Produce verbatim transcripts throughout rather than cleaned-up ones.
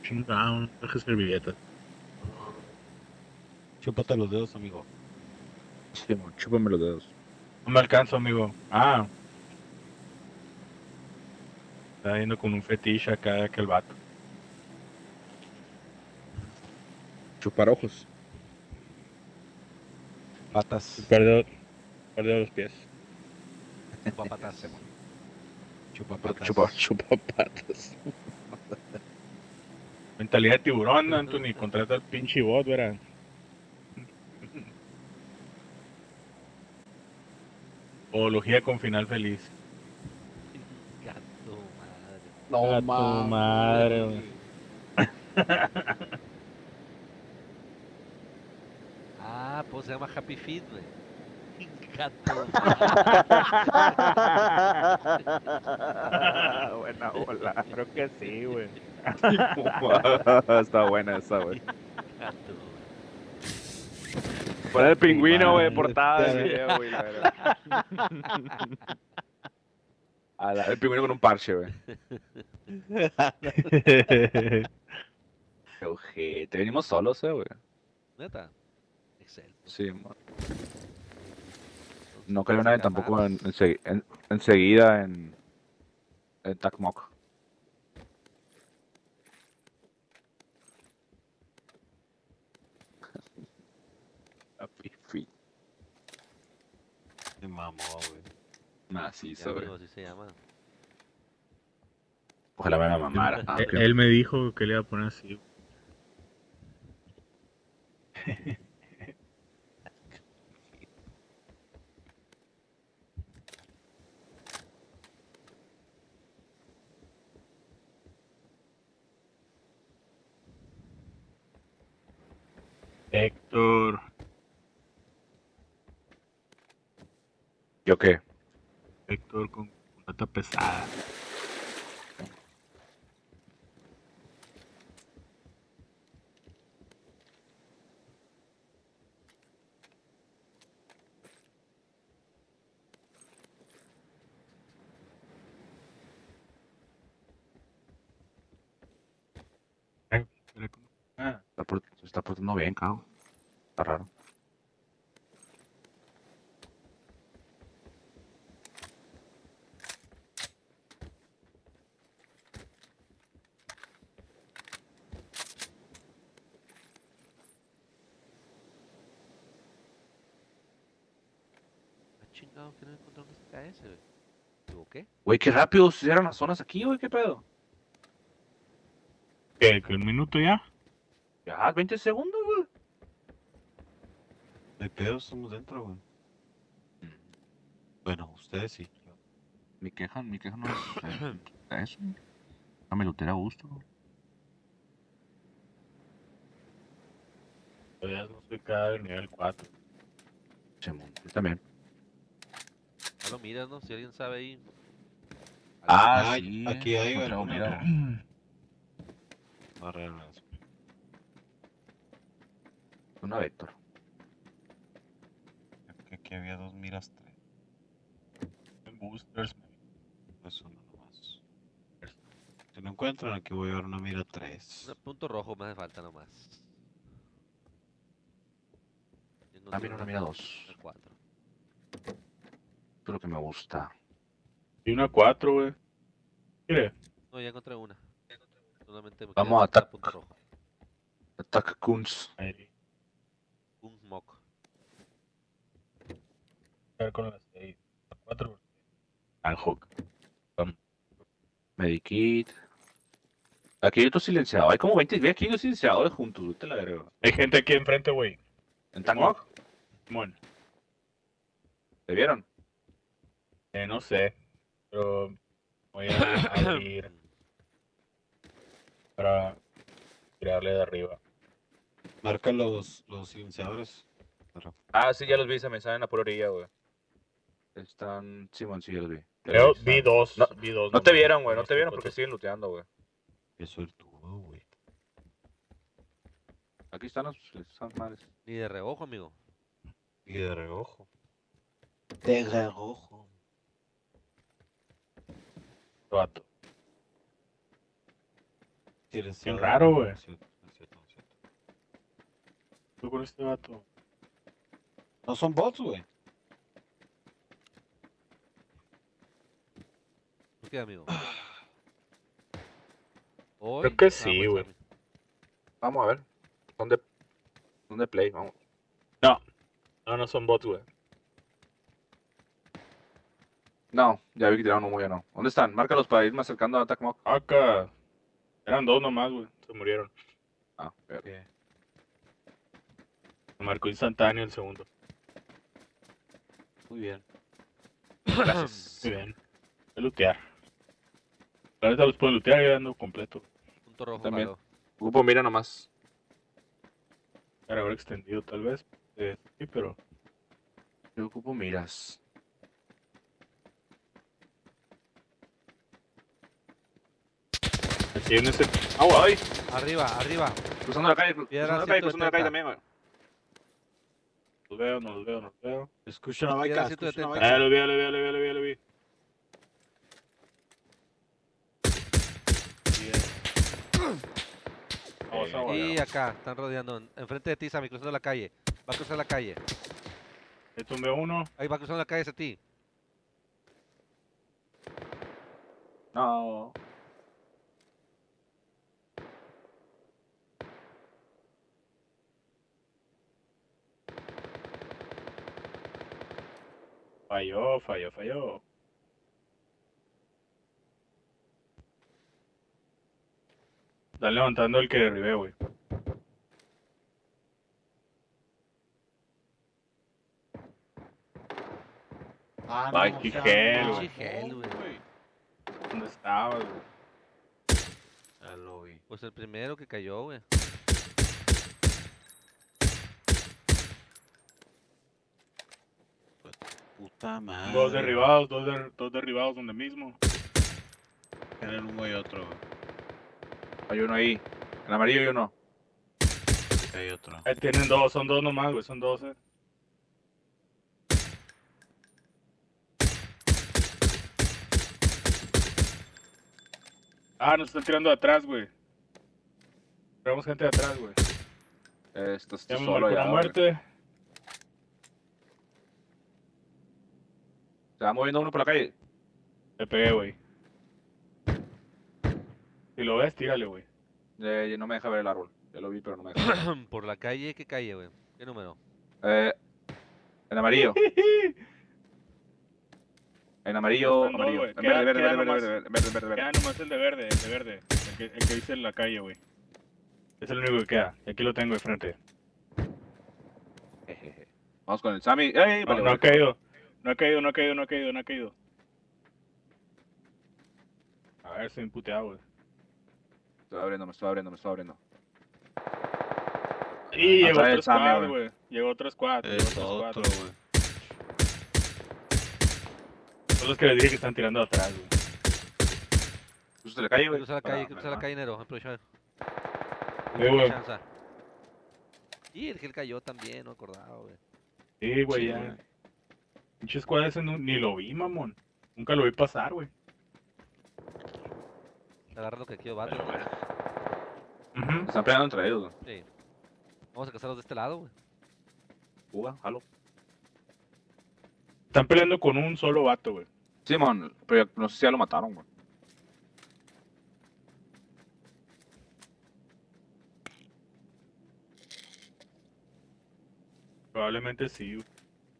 Chingado, no dejes servilletas. Chúpate los dedos, amigo. Sí, mo, chúpame los dedos. No me alcanzo, amigo. Ah. Está yendo con un fetiche acá aquel vato. Chupar ojos. Patas. Perdió, perdió los pies. Chupa patas. Chupa patas. Chupa, chupa patas. Mentalidad de tiburón, Anthony. Contrata al pinche bot, verá. Zoología con final feliz. Gato, madre. No A tu madre, güey. Ah, pues se llama Happy Feet, güey. Gato. Buena bola. Creo que sí, güey. Está buena esa, güey. Gato. Pon el pingüino, güey, madre, portada del este- video, güey. la verdad. A la- el pingüino con un parche, güey. Qué ojete. Venimos solos, eh, güey. Neta. Excel. Sí, man. No creo nadie tampoco en, ense- en- enseguida en, en Takmok. Happy Feet. Me mamó, güey. Macizo, güey. Amigo, así se llama. Ojalá me la mamara. Ah, Él- ok. Él me dijo que le iba a poner así. Héctor. ¿Yo qué? Héctor con culata pesada. Ay, era como- Ah, Está por- se está portando bien, cabrón. Está raro. Ah, chingado, que no encontré un S K S, güey. ¿Me equivoqué? Güey, qué rápido se cierran las zonas aquí, güey. ¿Qué pedo? ¿qué? ¿Que un minuto ya? Ya, veinte segundos, güey. De pedo estamos dentro, güey. Bueno, ustedes sí. yo- Mi queja, mi queja no es eh, eso. No me lo a gusto. Todavía no soy cada del nivel cuatro. Simón, yo también. No lo miras, ¿no? Si alguien sabe ahí. Ah, Ay, sí. aquí hay Contra alguna, Homero. güey. Barreras. Una Vector. Que aquí había dos miras, tres. En boosters, me- Pues uno nomás. Si no encuentran, aquí voy a ver una mira tres. Un punto rojo me hace falta nomás. Tengo También una mira dos. una cuatro. Esto es lo que me gusta. Y una cuatro, güey. Mire, No, ya encontré una. Solamente me Vamos queda a otra atac- punto rojo. Attack Kunz. ahí. Un mock. A ver con las seis. La cuatro. Al hook. Medikit. Aquí hay otro silenciado. Hay como veinte. Ve aquí hay dos silenciadores juntos. Yo te la agrego. Hay gente aquí enfrente, güey. ¿En Takmok? Simón. ¿Te vieron? Eh, no sé. Pero voy a abrir para tirarle de arriba. Marca los, los silenciadores. Ah, sí, ya los vi. Se me salen a por orilla, güey. Están. Simón, sí, ya los vi. Yo Están- vi dos. No, vi dos No te nomás. vieron, güey. No Estos te vieron porque fotos. siguen looteando, güey. Qué suertudo, güey. Aquí están los, esas madres. Ni de reojo, amigo. Y de reojo. De reojo. Vato. Si silenciador. raro, güey. No es cierto, no es cierto, no es cierto. Tú con este vato. No son bots, güey. ¿Por qué, amigo? Hoy, Creo que ah, sí, pues, güey. Sammy. Vamos a ver. ¿Dónde, dónde play? Vamos. No. No, no son bots, güey. No, ya vi que tiraron humo, ya no. ¿Dónde están? Márcalos para irme acercando a Attack Mock. Acá. Eran dos nomás, güey. Se murieron. Ah, ver. Ok. Se marcó instantáneo el segundo. Muy bien. Gracias. Muy bien. Voy a lootear. La neta los puedo lootear y ando completo. Punto rojo, También. malo. Grupo, mira nomás. Para haber extendido, tal vez. Eh, sí, pero. Yo ocupo miras. Aquí en ese. ¡Agua! ¡Ay! Arriba, arriba. Cruzando la calle, cru- Piedra cruzando la calle, ciento cruzando la calle setenta. también, güey. Los veo, no los veo, no los veo. Escucha una Piedra baica, escucha una ciento setenta. baica. Ah, lo vi, lo vi, lo vi, lo vi, lo vi. Vamos, agua. Y acá, están rodeando. Enfrente de ti, Sammy, cruzando la calle. Va a cruzar la calle. Le tumbé uno. Ahí va cruzando la calle hacia ti. No. Falló, falló, falló. Está levantando el que derribé, güey. Ah, Ay, no, qué seas gel, mamón, güey. Qué gel, güey. ¿Dónde estabas, güey? Ya lo vi. Pues el primero que cayó, güey. Puta madre. Dos derribados, dos, der- dos derribados donde mismo. Tienen uno y otro, güey. Hay uno ahí. En amarillo hay uno. Hay otro. Ahí tienen dos, son dos nomás, güey, son dos, eh. Ah, nos están tirando de atrás, güey. Tenemos gente de atrás, güey. Eh, estás tú Ya me solo marcó ya, una güey. muerte. Se va moviendo uno por la calle. Le pegué, güey. Si lo ves, tírale, güey. Eh, no me deja ver el árbol. Ya lo vi, pero no me deja ver. Por la calle, ¿qué calle, güey? ¿Qué número? Eh, en amarillo. En amarillo, Están dos, amarillo. güey. En Queda- verde, verde, queda verde, nomás- verde, verde, verde, verde, Queda verde. nomás el de verde, el de verde. El que, el que dice en la calle, güey. Es el único que queda. Y aquí lo tengo de frente. Jejeje. Vamos con el Sammy. ¡Ey! No, Vale, no ha vale. caído. No ha caído, no ha caído, no ha caído, no ha caído. A ver, estoy imputeado, güey. Estoy abriendo, me estoy abriendo, me estoy abriendo. Y llegó Atrás otro del Sammy, squad, güey. güey. Llegó otro squad. llegó Es otro otro, squad. güey. Son los que les dije que están tirando atrás, güey. Cruza la calle, güey. Cruza la Para- calle, cruza la para- calle, Nero. Aprovecha. Sí, güey. Chanza. Y el que él cayó también, no acordaba, güey. Sí, güey, Sí, ya. güey. Pinche squad ese no- ni lo vi, mamón. Nunca lo vi pasar, güey. Agarra lo que quiero, vato. Pero, güey, Ujú. Están peleando entre ellos, güey. Sí. Vamos a cazarlos de este lado, güey. Juga, jalo. Están peleando con un solo vato, güey. Simón, pero no sé si ya lo mataron, güey. Probablemente sí, güey.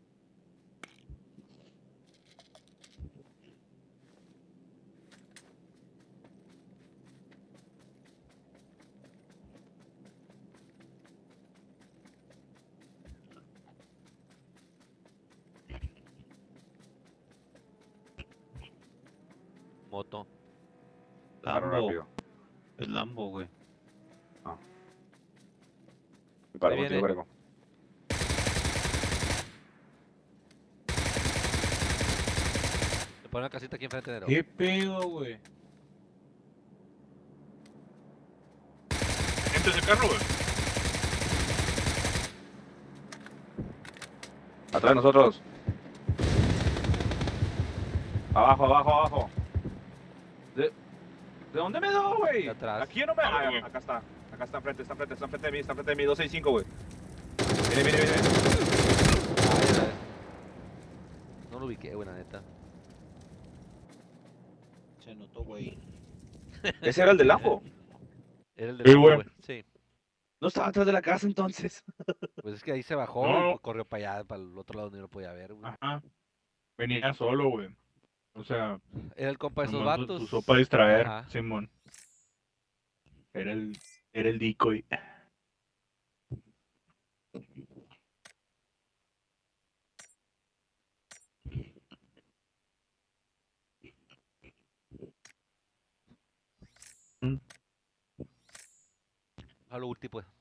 Moto. Paro Lambo. rápido. Es Lambo, güey. Me paro Ahí contigo, viene. Greco. Le pone una casita aquí enfrente, Nero. ¿Qué pedo, güey? Gente ese carro, güey. Atrás de nosotros. Abajo, abajo, abajo. De... ¿De dónde me dio, güey? De atrás. Aquí no me. Ah, Ah, güey. acá está. Acá está enfrente, está enfrente, está enfrente de mí, está enfrente de mí. dos seis cinco, güey. Viene, viene, viene. Ah, ya la- No lo ubiqué, güey, la neta. Se notó, güey. Ese era el del ajo. Era el de Sí, la güey. güey. Sí. No estaba atrás de la casa entonces. Pues es que ahí se bajó No. y pues corrió para allá, para el otro lado donde no lo podía ver, güey. Ajá. Venía solo, güey. O sea, Era el compa de esos nomás su- vatos. su sopa a distraer, Ajá. Simón. Era el, era el decoy. A lo último, pues.